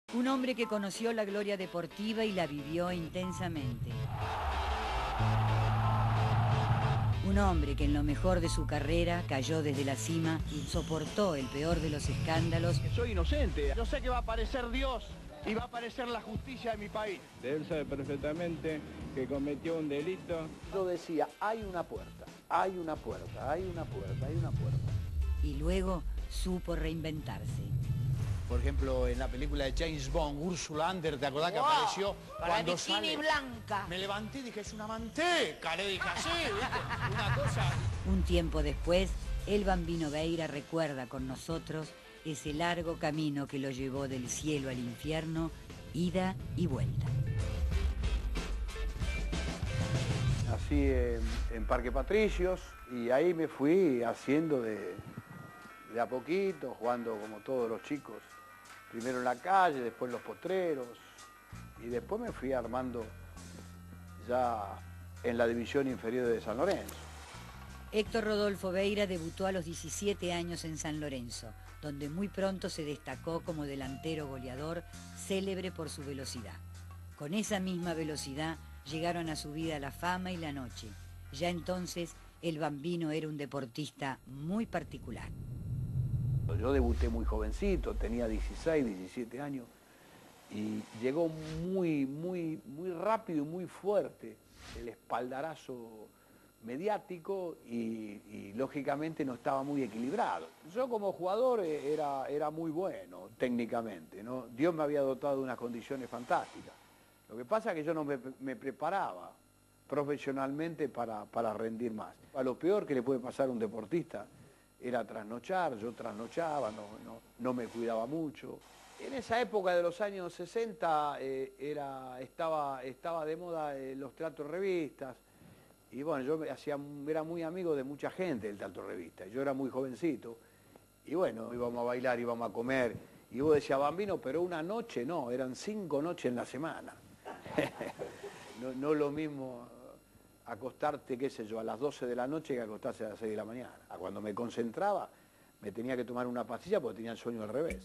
Un hombre que conoció la gloria deportiva y la vivió intensamente. Un hombre que en lo mejor de su carrera cayó desde la cima y soportó el peor de los escándalos. Soy inocente, yo sé que va a aparecer Dios y va a aparecer la justicia de mi país. Él sabe perfectamente que cometió un delito. Yo decía, hay una puerta, hay una puerta, hay una puerta, hay una puerta. Y luego supo reinventarse. Por ejemplo, en la película de James Bond, Ursula Andress, ¿te acordás que apareció cuando sale? Blanca. Me levanté y dije, es una manteca, le dije así, ¿viste? Una cosa. Un tiempo después, el Bambino Veira recuerda con nosotros ese largo camino que lo llevó del cielo al infierno, ida y vuelta. Nací en Parque Patricios y ahí me fui haciendo de a poquito, jugando como todos los chicos. Primero en la calle, después en los potreros y después me fui armando ya en la división inferior de San Lorenzo. Héctor Rodolfo Veira debutó a los 17 años en San Lorenzo, donde muy pronto se destacó como delantero goleador, célebre por su velocidad. Con esa misma velocidad llegaron a su vida la fama y la noche. Ya entonces el Bambino era un deportista muy particular. Yo debuté muy jovencito, tenía 16, 17 años y llegó muy rápido y muy fuerte el espaldarazo mediático y lógicamente no estaba muy equilibrado. Yo como jugador era muy bueno técnicamente, ¿no? Dios me había dotado de unas condiciones fantásticas. Lo que pasa es que yo no me preparaba profesionalmente para rendir más. A lo peor que le puede pasar a un deportista era trasnochar, yo trasnochaba, no me cuidaba mucho. En esa época de los años 60 estaba de moda los teatros revistas y bueno, yo era muy amigo de mucha gente del teatro revista, yo era muy jovencito y bueno, íbamos a bailar, íbamos a comer y vos decías, Bambino, pero una noche no, eran 5 noches en la semana. no lo mismo acostarte, qué sé yo, a las 12 de la noche que acostarse a las 6 de la mañana. Cuando me concentraba, me tenía que tomar una pastilla porque tenía el sueño al revés.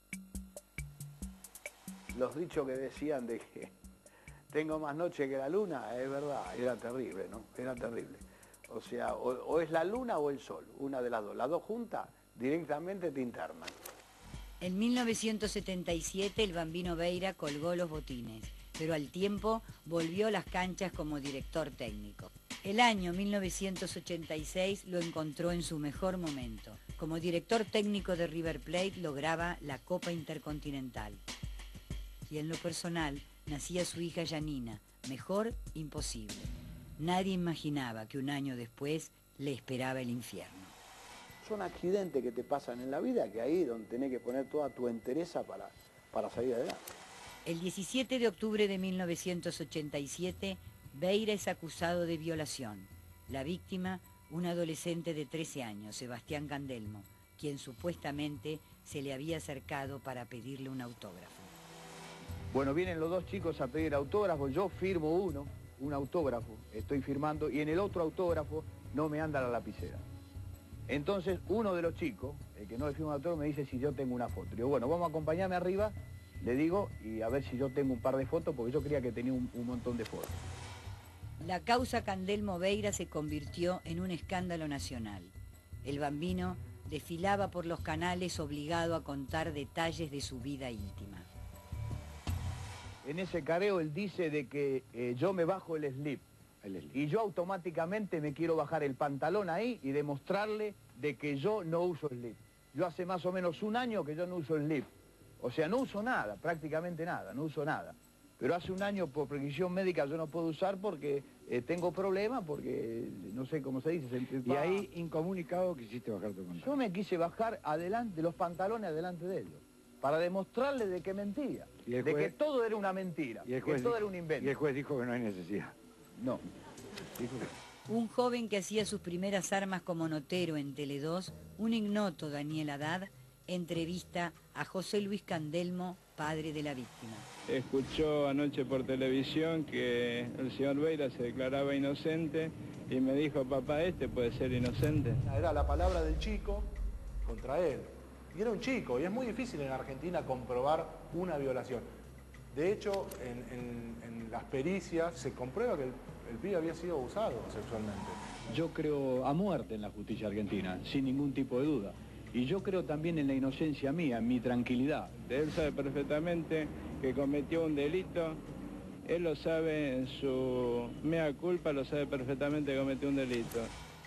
Los dichos que decían de que tengo más noche que la luna, es verdad, era terrible, ¿no? Era terrible. O sea, o es la luna o el sol, una de las dos. Las dos juntas directamente te internan. En 1977 el Bambino Veira colgó los botines, pero al tiempo volvió a las canchas como director técnico. El año 1986 lo encontró en su mejor momento. Como director técnico de River Plate lograba la Copa Intercontinental. Y en lo personal nacía su hija Yanina, mejor imposible. Nadie imaginaba que un año después le esperaba el infierno. Son accidentes que te pasan en la vida que ahí donde tenés que poner toda tu entereza para salir adelante. El 17 de octubre de 1987, Veira es acusado de violación. La víctima, un adolescente de 13 años, Sebastián Candelmo, quien supuestamente se le había acercado para pedirle un autógrafo. Bueno, vienen los dos chicos a pedir autógrafo, yo firmo un autógrafo, estoy firmando, y en el otro autógrafo no me anda la lapicera. Entonces uno de los chicos, el que no le firma un autógrafo, me dice si yo tengo una foto. Digo, bueno, vamos a acompañarme arriba. Le digo, y a ver si yo tengo un par de fotos, porque yo creía que tenía un montón de fotos. La causa Candelmo Veira se convirtió en un escándalo nacional. El Bambino desfilaba por los canales obligado a contar detalles de su vida íntima. En ese careo él dice de que yo me bajo el slip. Y yo automáticamente me quiero bajar el pantalón ahí y demostrarle de que yo no uso slip. Yo hace más o menos un año que yo no uso slip. O sea, no uso nada, prácticamente nada, no uso nada. Pero hace un año por prescripción médica yo no puedo usar porque tengo problemas, porque no sé cómo se dice. Y ahí, incomunicado, quisiste bajar tu pantalón. Yo me quise bajar adelante, los pantalones adelante de ellos, para demostrarles de que mentía, de que todo era una mentira, que todo era un invento. Y el juez dijo que no hay necesidad. No. Dijo que... Un joven que hacía sus primeras armas como notero en Tele2, un ignoto Daniel Haddad, entrevista a José Luis Candelmo, padre de la víctima. Escuchó anoche por televisión que el señor Veira se declaraba inocente y me dijo, papá, ¿este puede ser inocente? Era la palabra del chico contra él. y era un chico, y es muy difícil en Argentina comprobar una violación. De hecho, en las pericias se comprueba que el pibe había sido abusado sexualmente. Yo creo a muerte en la justicia argentina, sin ningún tipo de duda. Y yo creo también en la inocencia mía, en mi tranquilidad. Él sabe perfectamente que cometió un delito, él lo sabe en su mea culpa, lo sabe perfectamente que cometió un delito.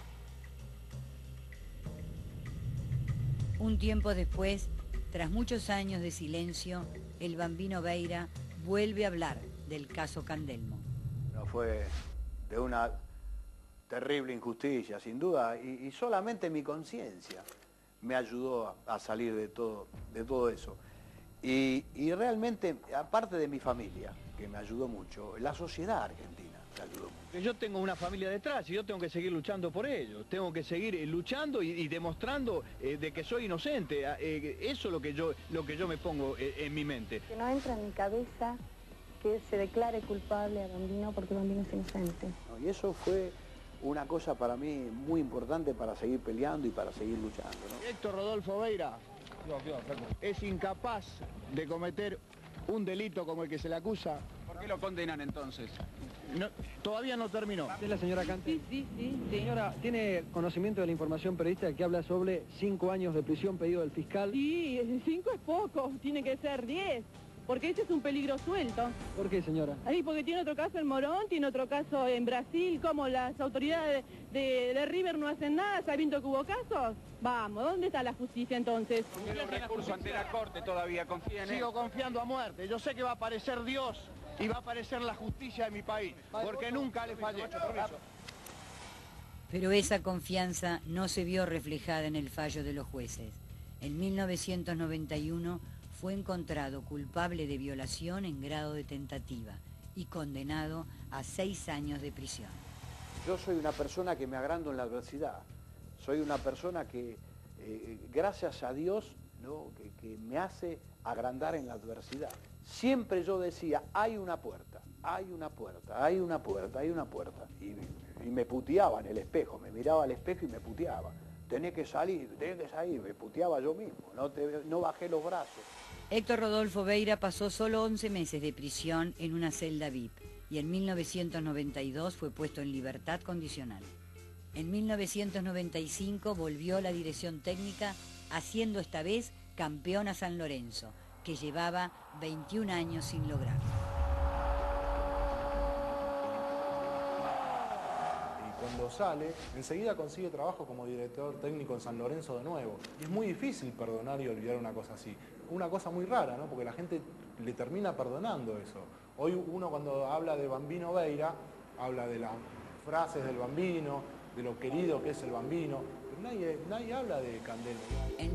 Un tiempo después, tras muchos años de silencio, el Bambino Veira vuelve a hablar del caso Candelmo. No fue de una terrible injusticia, sin duda, y solamente mi conciencia me ayudó a salir de todo eso. Y realmente, aparte de mi familia, que me ayudó mucho, la sociedad argentina me ayudó mucho. Yo tengo una familia detrás y yo tengo que seguir luchando por ellos. Tengo que seguir luchando y demostrando de que soy inocente. Eso es lo que yo me pongo en mi mente. Que no entra en mi cabeza que se declare culpable a Bambino porque Bambino es inocente. Y eso fue una cosa para mí muy importante para seguir peleando y para seguir luchando, ¿no? Héctor Rodolfo Veira es incapaz de cometer un delito como el que se le acusa. ¿Por qué lo condenan entonces? No, todavía no terminó. ¿Es la señora Cante? Sí. Señora, ¿tiene conocimiento de la información periodística que habla sobre 5 años de prisión pedido del fiscal? Sí, 5 es poco, tiene que ser 10, porque ese es un peligro suelto. ¿Por qué, señora? Ahí porque tiene otro caso en Morón, tiene otro caso en Brasil, como las autoridades de River no hacen nada sabiendo que hubo casos. Vamos, ¿dónde está la justicia entonces? Tiene un recurso ante la corte todavía, confía en él. Sigo confiando a muerte. Yo sé que va a aparecer Dios y va a aparecer la justicia de mi país, porque nunca le fallé. Pero esa confianza no se vio reflejada en el fallo de los jueces. En 1991 fue encontrado culpable de violación en grado de tentativa y condenado a 6 años de prisión. Yo soy una persona que me agrando en la adversidad. Soy una persona que, gracias a Dios, ¿no?, que me hace agrandar en la adversidad. Siempre yo decía, hay una puerta, hay una puerta, hay una puerta, hay una puerta. Y me puteaba en el espejo, me miraba al espejo y me puteaba. Tenés que salir, me puteaba yo mismo, no bajé los brazos. Héctor Rodolfo Veira pasó solo 11 meses de prisión en una celda VIP y en 1992 fue puesto en libertad condicional. En 1995 volvió la dirección técnica, haciendo esta vez campeón a San Lorenzo, que llevaba 21 años sin lograrlo. Y cuando sale, enseguida consigue trabajo como director técnico en San Lorenzo de nuevo. Y es muy difícil perdonar y olvidar una cosa así. Una cosa muy rara, ¿no? Porque la gente le termina perdonando eso. Hoy uno cuando habla de Bambino Veira, habla de las frases del Bambino, de lo querido que es el Bambino, pero nadie habla de Candelmo. En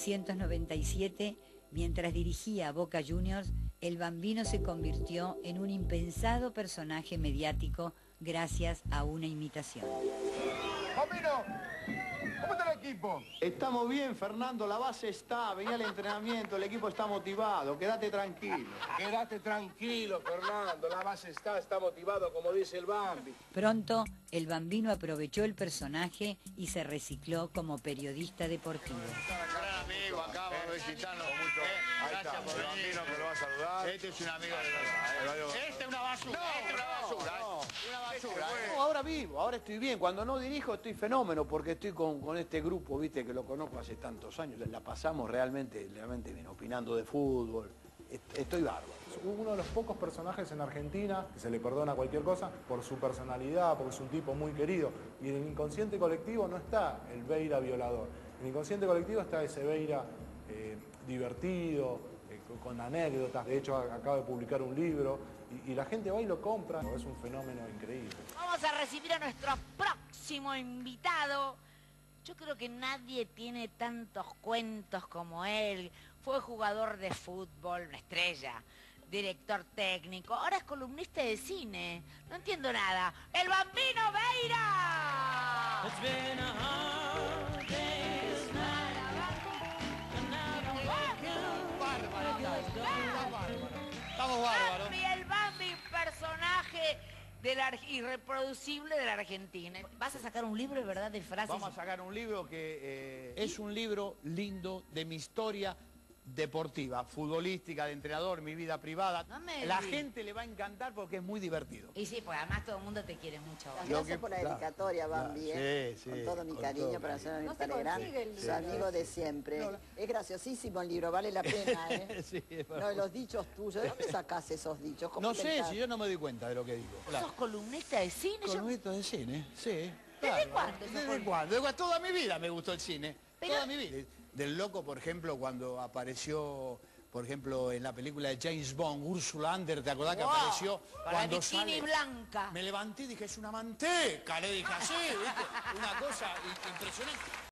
1997, mientras dirigía a Boca Juniors, el Bambino se convirtió en un impensado personaje mediático gracias a una imitación. ¡Bambino! ¿Cómo está el equipo? Estamos bien, Fernando, la base está, venía el entrenamiento, el equipo está motivado, quédate tranquilo. Quédate tranquilo, Fernando, la base está motivado, como dice el Bambi. Pronto, el Bambino aprovechó el personaje y se recicló como periodista deportivo. Gran amigo, acá vamos a visitarlo mucho. Gracias por el Bambino que lo va a saludar. Este es un amigo de verdad. Este es una basura, una basura. No, ahora vivo, ahora estoy bien. Cuando no dirijo estoy fenómeno porque estoy con este grupo, viste, que lo conozco hace tantos años. La pasamos realmente bien, opinando de fútbol. Estoy bárbaro. Uno de los pocos personajes en Argentina que se le perdona cualquier cosa por su personalidad, porque es un tipo muy querido. Y en el inconsciente colectivo no está el Veira violador. En el inconsciente colectivo está ese Veira divertido, con anécdotas. De hecho, acaba de publicar un libro y la gente va y lo compra. Es un fenómeno increíble. Vamos a recibir a nuestro próximo invitado. Yo creo que nadie tiene tantos cuentos como él. Fue jugador de fútbol, una estrella, director técnico, ahora es columnista de cine. No entiendo nada. ¡El Bambino Veira! Estamos bárbaros. El Bambi, un personaje irreproducible de la Argentina. ¿Vas a sacar un libro, verdad, de frases? Vamos a sacar un libro que es un libro lindo de mi historia deportiva, futbolística, de entrenador, mi vida privada. No me La digas. gente le va a encantar porque es muy divertido. Y sí, pues además todo el mundo te quiere mucho. Gracias por la dedicatoria, Bambi, Sí, con todo mi con cariño todo para cariño. hacer No un se Telegram, consigue el su libro. amigo de siempre. Es graciosísimo el libro, vale la pena, ¿eh? Sí, es No, verdad. los dichos tuyos, ¿de dónde sacás esos dichos? ¿Cómo No sé, inventás? si yo no me doy cuenta de lo que digo. ¿Vos sos columnista de cine? Columnista de cine, sí. ¿Desde cuándo sos ¿Desde columnista? cuándo? Toda mi vida me gustó el cine. Pero- Toda mi vida. Del Loco, por ejemplo, cuando apareció, por ejemplo, en la película de James Bond, Ursula Andress, ¿te acordás que Wow, apareció? para Cuando bikini sale, blanca. me levanté y dije, es una manteca, le dije así, ¿viste? Una cosa impresionante.